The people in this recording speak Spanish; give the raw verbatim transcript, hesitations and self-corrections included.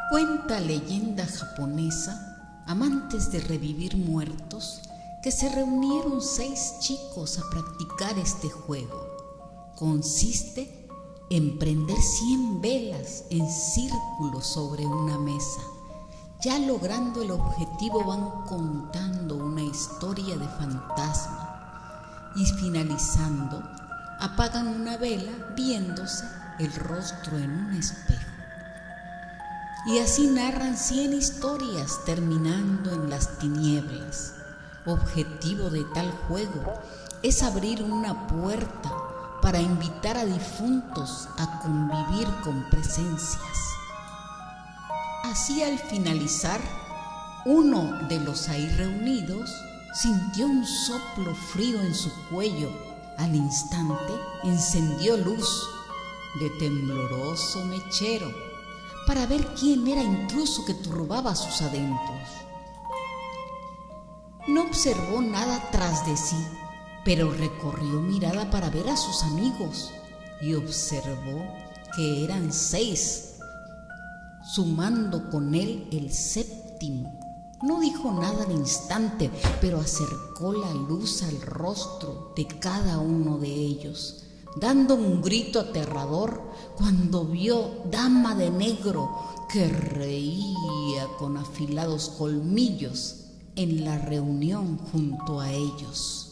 Cuenta leyenda japonesa, amantes de revivir muertos, que se reunieron seis chicos a practicar este juego. Consiste en prender cien velas en círculo sobre una mesa. Ya logrando el objetivo van contando una historia de fantasma y finalizando apagan una vela viéndose el rostro en un espejo. Y así narran cien historias terminando en las tinieblas. Objetivo de tal juego es abrir una puerta para invitar a difuntos a convivir con presencias. Así al finalizar, uno de los ahí reunidos sintió un soplo frío en su cuello. Al instante encendió luz de tembloroso mechero para ver quién era intruso que turbaba sus adentros. No observó nada tras de sí, pero recorrió mirada para ver a sus amigos y observó que eran seis, sumando con él el séptimo. No dijo nada al instante, pero acercó la luz al rostro de cada uno de ellos, dando un grito aterrador cuando vio dama de negro que reía con afilados colmillos en la reunión junto a ellos.